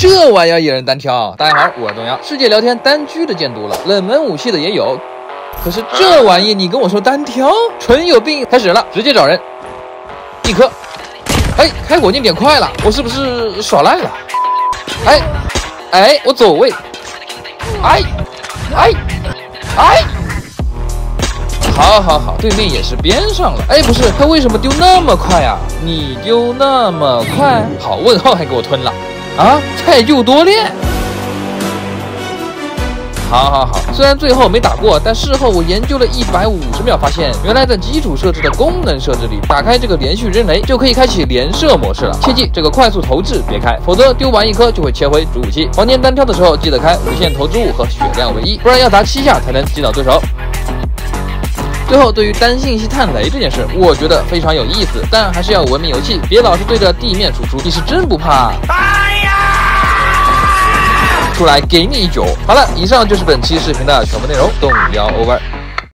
这玩意儿也能单挑？大家好，我是东阳。世界聊天单狙的见多了，冷门武器的也有，可是这玩意你跟我说单挑，纯有病！开始了，直接找人，一颗。哎，开火箭点快了，我是不是耍赖了？哎，我走位。哎，好，对面也是边上了。哎，不是，他为什么丢那么快啊？你丢那么快，好问号还给我吞了啊！菜就多练。好，虽然最后没打过，但事后我研究了150秒，发现原来在基础设置的功能设置里，打开这个连续扔雷就可以开启连射模式了。切记这个快速投掷别开，否则丢完一颗就会切回主武器。房间单挑的时候记得开无限投掷物和血量为1，不然要砸7下才能击倒对手。最后，对于单信息探雷这件事，我觉得非常有意思，但还是要文明游戏，别老是对着地面输出。你是真不怕？出来给你一脚。好了，以上就是本期视频的全部内容，动摇 over。